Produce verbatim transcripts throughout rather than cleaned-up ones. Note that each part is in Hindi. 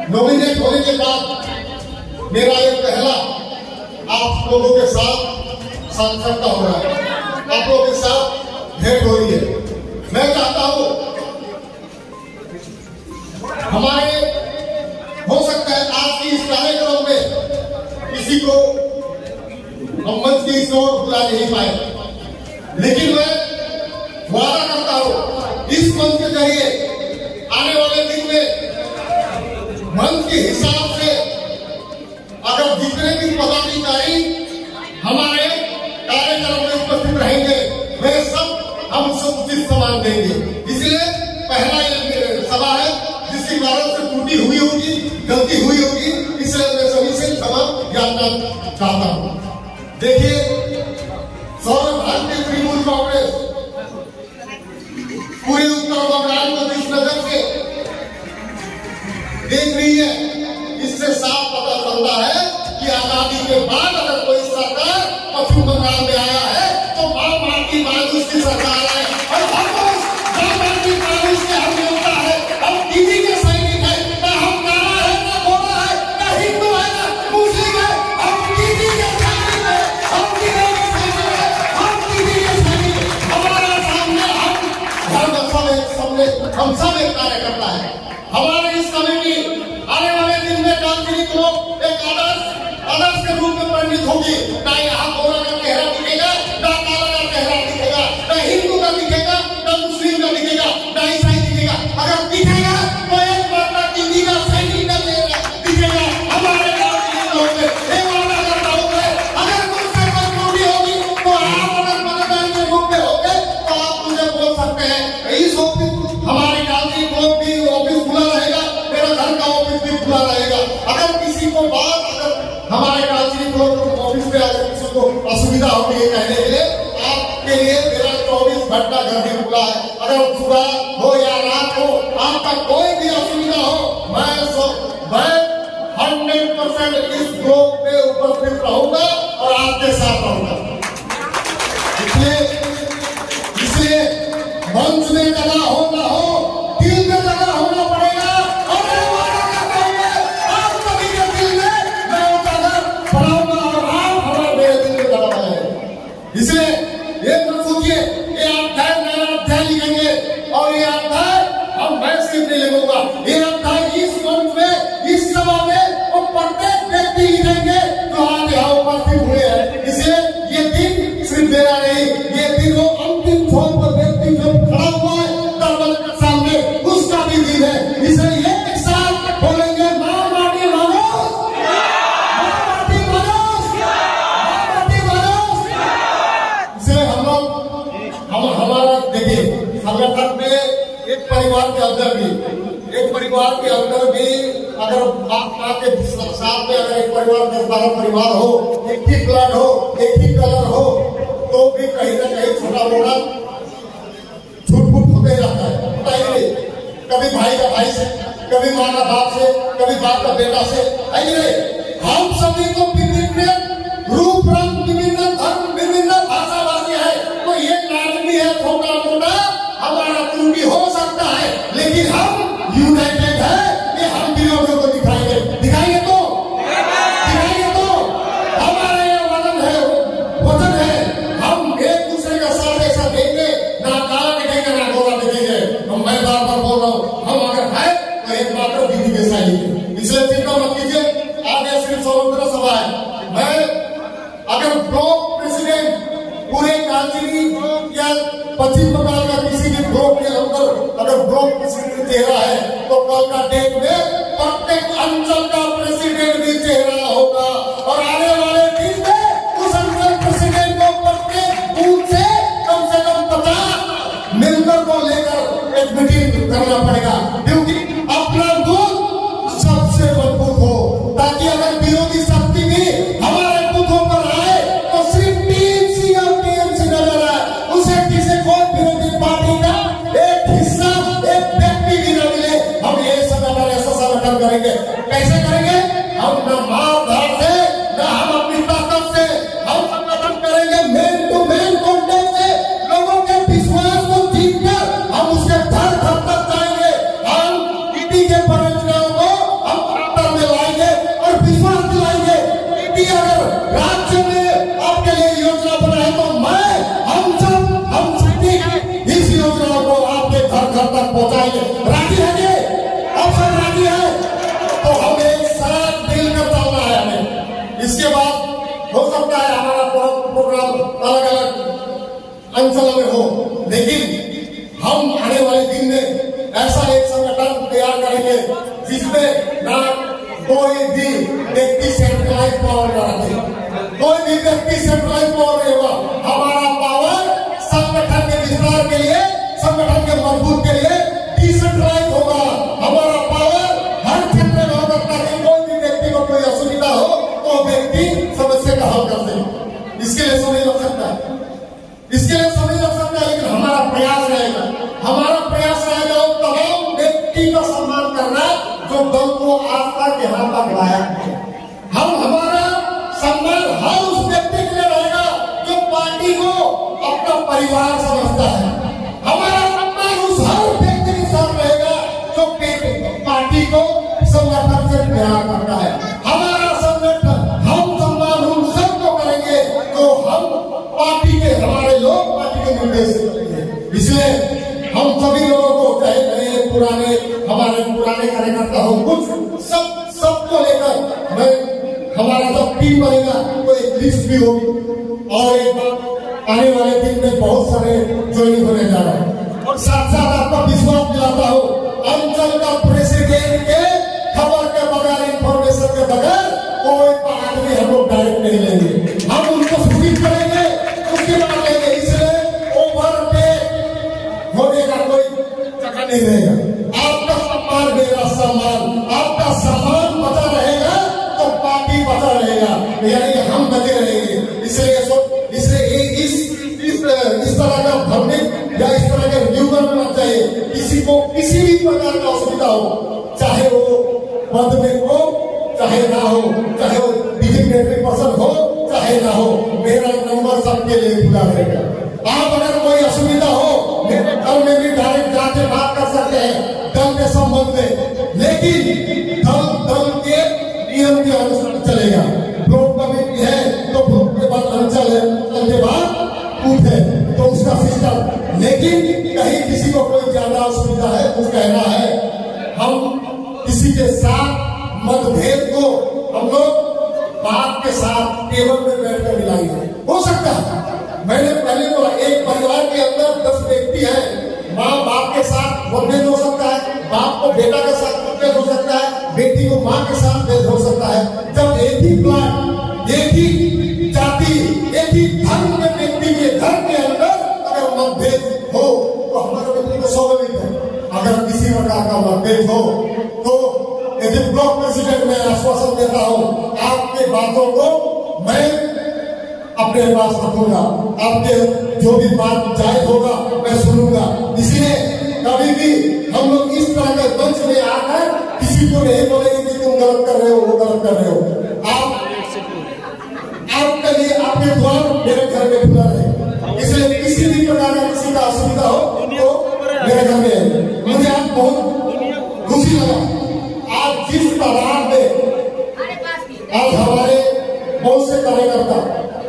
नॉमिनेट होने के बाद मेरा ये पहला आप लोगों के साथ साक्षात्कार हो रहा है, आप लोगों के साथ भेंट हो रही है। मैं चाहता हूं हमारे हो सकता है आज की इस कार्यक्रम में किसी को हम मंच की इस ओर बुला नहीं पाए, लेकिन मैं वादा करता हूं इस मंच के जरिए आने वाले दिन में मंच के हिसाब से अगर जितने भी पदाधिकारी हमारे कार्यक्रम में उपस्थित रहेंगे वे सब हम सब उचित सम्मान देंगे। इसलिए पहला ये सभा है जिसकी कारण से त्रुटि हुई होगी, गलती हुई होगी, इसलिए मैं सभी से क्षमा याचना चाहता हूं। देखिए, सौरभ भारतीय तृणमूल कांग्रेस पूरे उत्तर बंगाल को जिस नजर से देख रही है, इससे साफ पता चलता है कि आजादी के बाद अगर कोई सरकार पश्चिम बंगाल में आया है तो मां माटी मायूस की सरकार है और हम मां माटी मायूस के हम होता है। हम किसी के सैनिक है, ना हम काला है, ना गोरा है, ना हिंदू है, ना मुस्लिम है, हम किसी के सैनिक है, हम किसी के सैनिक है, हम किसी के सैनिक है। हमारा सामने हम सब एक सामने हम सब एक कार्यकर्ता है। हमारे इस कमेटी आने वाले दिन में कालचिनी को एक आदर्श आदर्श के रूप में परिणित होगी। ना यहाँ गोरा का चेहरा दिखेगा, ना काला का चेहरा दिखेगा, ना हिंदू का दिखेगा, ना मुस्लिम का दिखेगा, ना ईसाई दिखेगा। अगर दिखेगा तो एक माता दीदी का सैनिक का दिखेगा। हमारे कालचिनी में एक वादा करता हूँ मैं, अगर मुझसे कोई त्रुटि होगी तो आप अगर मतदान के रूप में होंगे तो आप मुझे बोल सकते हैं। इस ऑफिस हमारे कालचिनी को भी ऑफिस खुला रहेगा, मेरा घर का ऑफिस भी खुला रहेगा। अगर किसी को बात अगर हमारे कालचिनी को ऑफिस में अगर किसी को असुविधा होगी है कहने के लिए, आपके लिए मेरा चौबीस घंटा घर भी खुला है। अगर सुबह हो या रात हो, आपका कोई भी असुविधा हो, मैं मैं हंड्रेड परसेंट इस ग्रुप में उपस्थित रहूंगा और आपके साथ रहूंगा। इसलिए इसलिए मंच में जगह हो ना हो, दिल में जगह होना पड़ेगा। और मैं वादा करता हूं आप सभी के दिल में मैं वो जगह बनाऊंगा और आप हमारे मेरे दिल में जगह बनाएंगे। इसलिए ये मत सोचिए ये अध्याय नया अध्याय लिखेंगे और ये अध्याय हम मैं सिर्फ नहीं लिखूंगा, ये अध्याय इस मंच में इस सभा में वो प्रत्येक व्यक्ति लिखेंगे जो आज यहाँ उपस्थित हुए हैं। इसलिए ये दिन सिर्फ मेरा नहीं, ये दिन वो अंतिम छोर पर व्यक्ति जो खड़ा हुआ है दरबार के सामने उसका भी दिन है। इसलिए एक साथ बोलेंगे मां माटी मानस, मां माटी मानस, मां माटी मानस। इसलिए हम लोग हम हमारा देखिए संगठन में एक परिवार के अंदर भी एक परिवार के अंदर भी अगर आप के साथ में अगर एक परिवार दस बारह परिवार हो, एक ही ब्लड हो, एक ही कलर हो, तो भी कहीं ना कहीं छोटा मोटा छूट-फूट होते रहता है। बताइए, कभी भाई का भाई से, कभी माँ का बाप से, कभी बाप का बेटा से। आइए, हम सभी को विभिन्न रूप रंग, विभिन्न धर्म, विभिन्न भाषा भाषी है, तो ये लाजमी है छोटा मोटा हमारा त्रुटि हो सकता है, लेकिन हम यूनाइटेड है। ये हम विरोधियों को दिखाएंगे दिखाएंगे तो दिखाएंगे तो हमारा ये वचन है वचन है हम एक दूसरे का साथ ऐसा देंगे, ना काला दिखेंगे ना गोरा दिखेंगे। हम मैं बार बार बोल रहा हूँ, हम अगर है तो एक मात्र दीदी के सैनिक। इसलिए चिंता मत कीजिए, आज ये सिर्फ स्वतंत्र सभा है। मैं अगर ब्लॉक प्रेसिडेंट पूरे कालचिनी या पश्चिम बंगाल का किसी भी ब्लॉक के अंदर अगर ब्लॉक प्रेसिडेंट चेहरा है तो कल का डेट में प्रत्येक अंचल का प्रेसिडेंट भी चेहरा होगा और आने वाले दिन में उस अंचल प्रेसिडेंट को प्रत्येक बूथ से कम से कम पचास मिलकर को लेकर एक मीटिंग करना पड़ेगा, क्योंकि अपना बूथ सबसे मजबूत हो, ताकि अगर विरोधी शक्ति भी हमारे बूथों पर आए तो सिर्फ टीएमसी और टीएमसी नजर आए, उसे किसी को विरोधी पार्टी का एक हिस्सा एक व्यक्ति भी न मिले। हम ये संगठन ऐसा व्यक्ति अगर राज्य में आपके लिए योजना बनाए तो मैं हम सब हम सभी इस योजना को आपके घर घर तक पहुंचाएंगे। राजी है? अब सब राजी है तो हम एक साथ मिलकर चलना है हमें। इसके बाद हो सकता है हमारा प्रोग्राम अलग अलग अंचल में हो, लेकिन हम आने वाले दिन में ऐसा एक संगठन तैयार करेंगे जिसमें ना कोई भी व्यक्ति सेंट्रलाइज पावर न रखे, कोई भी व्यक्ति सेंट्रलाइज पावर नहीं होगा। हमारा पावर संगठन के विस्तार के लिए, संगठन के मजबूत के लिए डिसेंट्रलाइज होगा। हमारा पावर हर क्षेत्र में होगा ताकि कोई भी व्यक्ति को कोई असुविधा हो तो व्यक्ति समस्या का हल कर सके। इसके लिए समय लग सकता है, इसके लिए समय लग सकता है, लेकिन हमारा प्रयास रहेगा, हमारा प्रयास रहेगा और तमाम व्यक्ति का सम्मान करना जो दल को आज तक यहाँ तक लाया है। हम हमारा सम्मान हर उस व्यक्ति के लिए रहेगा जो पार्टी को अपना परिवार समझता है। हमारा सम्मान उस हर व्यक्ति के साथ रहेगा जो पार्टी को संगठन से प्यार करता है। हमारा संगठन हम सम्मान उन सबको करेंगे जो हम पार्टी के, हमारे लोग पार्टी के निर्देश से करेंगे। इसलिए हम सभी लोगों को, चाहे नए पुराने, हमारे पुराने कार्यकर्ता हो, कुछ सब सबको लेकर मैं हमारा जब टीम बनेगा तो एक लिस्ट भी होगी और एक आने वाले दिन में बहुत सारे ज्वाइनिंग होने जा रहे हैं। और साथ साथ आपका विश्वास दिलाता हो, अंचल का प्रेसिडेंट के खबर के बगैर, इंफॉर्मेशन के बगैर कोई आदमी हम लोग डायरेक्ट नहीं लेंगे। हम उनको सूचित करेंगे, उसके बाद लेंगे। इसलिए ओवर पे होने का कोई जगह नहीं रहेगा। आपका सम्मान, मेरा सम्मान, आपका सम्मान बचा रहेगा तो पार्टी बचा रहेगा, यानी हम बचे रहेंगे। इसलिए इसलिए इस इस इस तरह का भ्रमित या इस तरह का रिव्यू करना चाहिए। किसी को किसी भी प्रकार का असुविधा हो, चाहे वो पद में हो चाहे ना हो, चाहे वो डिजिग्नेटेड पर्सन हो चाहे ना हो, मेरा नंबर सबके लिए खुला रहेगा। आप अगर कोई असुविधा हो मेरे दल में भी डायरेक्ट जाके बात कर सकते हैं दल के संबंध में, लेकिन दल दल के नियम के अनुसार चलेगा। ब्लॉक कमेटी है तो ब्लॉक के बाद अंचल है, अंचल के बाद बूथ है, तो उसका सिस्टम। लेकिन कहीं किसी को कोई ज्यादा असुविधा है, कुछ कहना है, हम किसी के साथ मतभेद को हम लोग बात के साथ टेबल में बैठकर मिलाएंगे। हो सकता है, मैंने पहले बोला, एक परिवार के अंदर दस व्यक्ति हैं, माँ बाप के साथ मतभेद हो सकता है, बाप को बेटा के साथ मतभेद हो सकता है, बेटी को माँ के साथ मतभेद हो सकता है। जब एक ही प्लाट, एक ही जाति, एक ही धर्म के व्यक्ति के घर के अंदर अगर मतभेद हो तो हमारे व्यक्ति को स्वाभाविक है। अगर किसी प्रकार का मतभेद हो तो यदि ब्लॉक प्रेसिडेंट में आश्वासन देता हूं, आपके बातों को मैं अपने पास रखूंगा, आपके जो भी बात जायज होगा मैं सुनूंगा। इसलिए कभी भी हम लोग इस तरह के मंच में आकर किसी को नहीं बोलेंगे कि तुम गलत कर रहे हो, वो गलत कर रहे हो। आप आपके लिए आपके द्वार मेरे घर में खुला रहे। इसलिए किसी भी प्रकार का किसी का असुविधा हो तो मेरे घर में। मुझे आज बहुत खुशी लगा, आज जिस तादाद में आज हमारे बहुत से कार्यकर्ता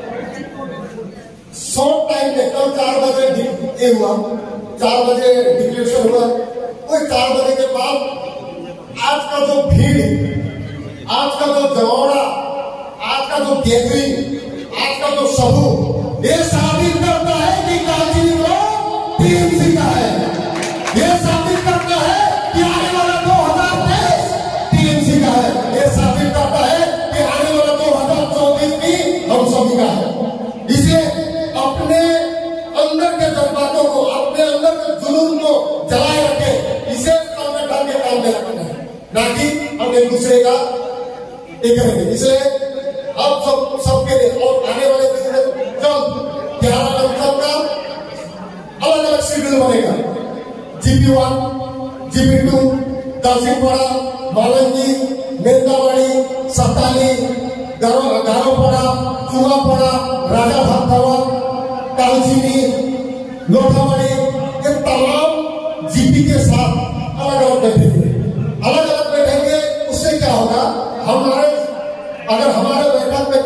शॉर्ट टाइम में, कल चार बजे ये हुआ, चार बजे डिक्लेरेशन हुआ, कोई चार बजे के बाद आज का जो भीड़, आज का जो जमावड़ा, आज का जो गैदरिंग, आज का जो समूह, ये साबित करता है कि कालचिनी ब्लॉक टीएमसी का है। ये साबित करता है कि आने वाला दो हजार तेईस टीएमसी का है। ये साबित करता है कि आने वाला दो हजार चौबीस भी हम सभी का है। इसलिए अपने अंदर के जज्बातों को, अपने अंदर के जुनून को जलाए रखे, इसे संगठन के काम में रखना है, ना कि हम एक दूसरे का एक करेंगे। इसलिए अब सब सबके लिए और आने वाले दिन में जब ग्यारह अंचल का अलग अलग शेड्यूल बनेगा, GP one, GP two, Dalsinghpara, Malangi, Mendabari, Satali, Garopara, Churapara, Raja Bhaktawa, Kalchini, Lothabari, ये तमाम जीपी के साथ अलग अलग बैठेंगे, अलग अलग बैठेंगे। उससे क्या होगा, हमारे अगर हमारे बैठक में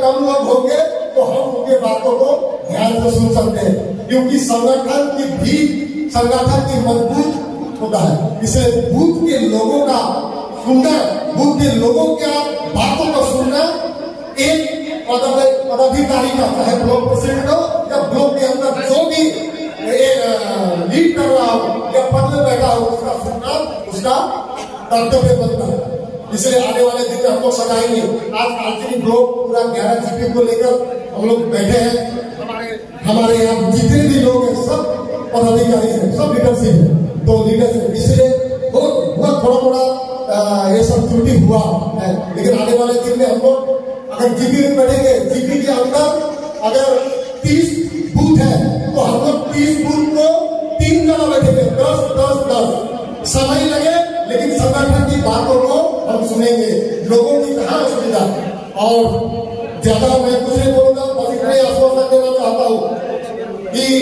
कम लोग होंगे तो हम उनके बातों को ध्यान से सुन सकते हैं, क्योंकि संगठन की भी संगठन की मजबूत होता है। इसलिए बूथ के लोगों का सुनना, बूथ के लोगों के बातों को सुनना एक पदाधिकारी का, चाहे ब्लॉक प्रेसिडेंट हो या ब्लॉक के अंदर जो भी लीड कर रहा हो या पद में बैठा हो, उसका सुनना उसका कर्तव्य बनता है। इसलिए आने वाले दिन में हम लोग सजाएंगे। आज कालचिनी ब्लॉक पूरा ग्यारह जीपी को लेकर हम लोग बैठे हैं। हमारे हमारे यहाँ जितने भी लोग हैं सब पदाधिकारी हैं, सब लीडरशिप है, तो लीडरशिप इसलिए बहुत बहुत थोड़ा थोड़ा ये सब त्रुटि हुआ है। लेकिन आने वाले दिन में हम लोग अगर जीपी में बैठेंगे, जीपी के अंदर अगर तीस बूथ है तो हम लोग तीस बूथ को तीन जगह बैठेंगे, दस दस दस समय लगे, लेकिन संगठन की बातों को हम सुनेंगे, लोगों की कहाँ सुविधा। और ज्यादा मैं कुछ नहीं बोलूंगा, बस इतना आश्वासन देना चाहता हूँ कि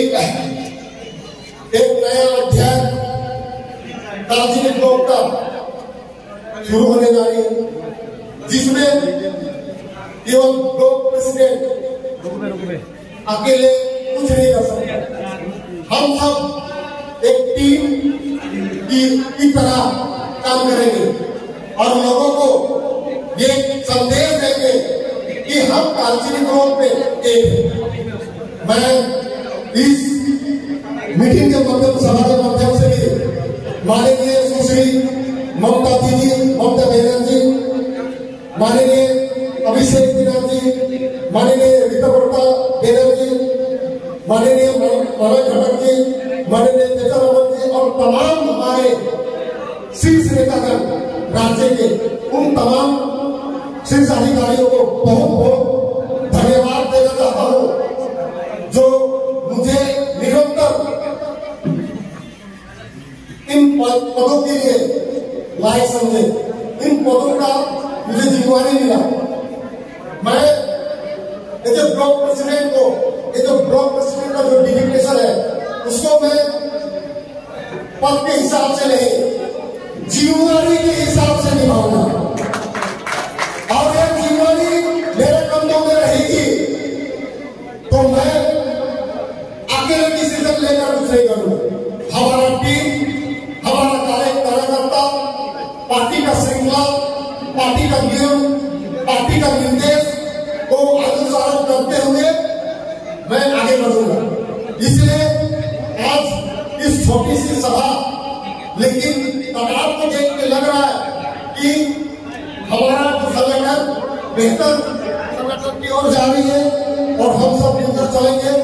एक नया अध्याय कालचिनी ब्लॉक का शुरू होने जा रही है, जिसमें केवल ब्लॉक प्रेसिडेंट अकेले कुछ नहीं कर सकते। हम सब एक टीम की, की तरह काम करेंगे और लोगों को ये संदेश देंगे कि हम कालचिनी ब्लॉक में एक। मैं इस मीटिंग के माध्यम सभा के माध्यम से भी माननीय सुश्री ममता दीदी, ममता बनर्जी, माननीय अभिषेक बनर्जी, माननीय ऋतुपर्णा बनर्जी, माननीय मनोज खट्टर जी, माननीय तेजरमन जी और तमाम हमारे शीर्ष नेतागण राज्य के, उन तमाम शीर्ष अधिकारियों को बहुत बहुत धन्यवाद देना चाहता हूँ, जो मुझे निरंतर इन पदों के लिए लायक समझे। इन पदों का मुझे जिम्मेवारी मिला। मैं ये जो ब्लॉक प्रेसिडेंट को, ये जो ब्लॉक प्रेसिडेंट का जो डिजिग्नेशन है, उसको मैं पद के हिसाब से नहीं, जिम्मेवारी के हिसाब से निभाऊंगा। और ये जिम्मेवारी मेरे कंधों में रहेगी तो मैं अकेले डिसीजन लेकर कुछ नहीं करूंगा। हमारा टीम, हमारा कार्यकर्ता, पार्टी का श्रृंखला, पार्टी का नियम, पार्टी का निर्देश को अनुसरण करते हुए मैं आगे बढ़ूंगा। इसलिए आज इस छोटी सी सभा, लेकिन तादाद को देख के लग रहा है कि हमारा जो संगठन बेहतर संगठन की ओर जा रही है और हम सब मिलकर चलेंगे।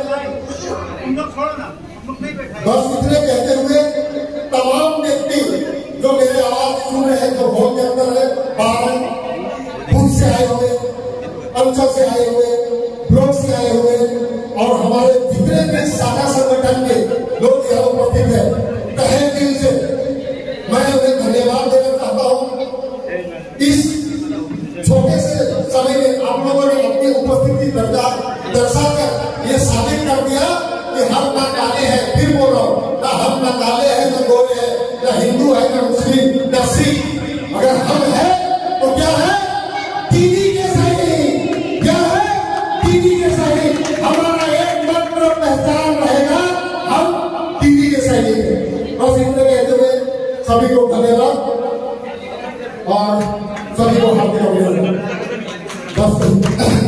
बस इतने कहते हुए तमाम व्यक्ति जो मेरे आवाज सुन रहे हैं, जो बहुत के अंदर है, बारा खुद से आए हुए, अंचल से आए हुए, ब्लॉक से आए हुए और हमारे जितने भी शाखा संगठन के लोग यहाँ उपस्थित है, तहे दिल से मैं उन्हें धन्यवाद देना चाहता हूँ। इस छोटे से समय में आप लोगों ने अपनी उपस्थिति दर्शाकर ये साबित कर दिया कि हम ना काले हैं, फिर बोल रहा हूँ, ना हम ना काले हैं, ना गोरे हैं, ना हिंदू है, ना मुस्लिम, ना सिख। अगर हम हैं तो क्या है? दीदी के सैनिक। क्या है? दीदी के सैनिक। हमारा एकमात्र पहचान रहेगा, हम दीदी के सैनिक हैं। बस इतने कहते हुए सभी को धन्यवाद और सभी को हार्दिक अभिनंदन। बस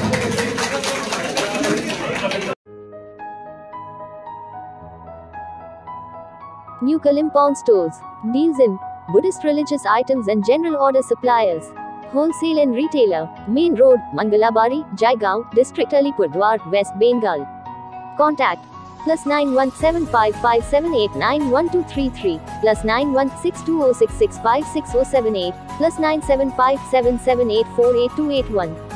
New Kalimpong stores. Deals in Buddhist religious items and general order suppliers. Wholesale and retailer. Main Road, Mangalabari, Jaigaon, District Alipurdwar, West Bengal. Contact plus nine one seven five five seven eight nine one two three three, plus nine one six two zero six six five six zero seven eight, plus nine seven five seven seven eight four eight two eight one.